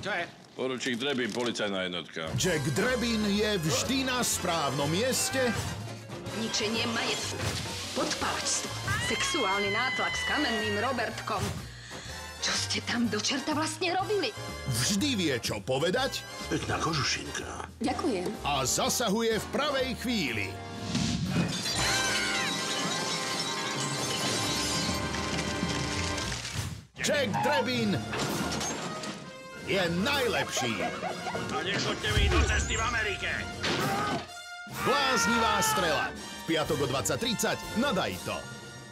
Čo je? Poručík Drebin, policajná jednotka. Jack Drebin je vždy na správnom mieste. Ničenie majetku, podpalačstvo, sexuálny nátlak s kamenným Robertkom. Čo ste tam do čerta vlastne robili? Vždy vie, čo povedať. Pekná kožušinka. Ďakujem. A zasahuje v pravej chvíli. Jack Drebin je najlepší. A nechoďte mi do cesty v Amerike. Bláznivá strela. V piatok o 20:30 na Dajto.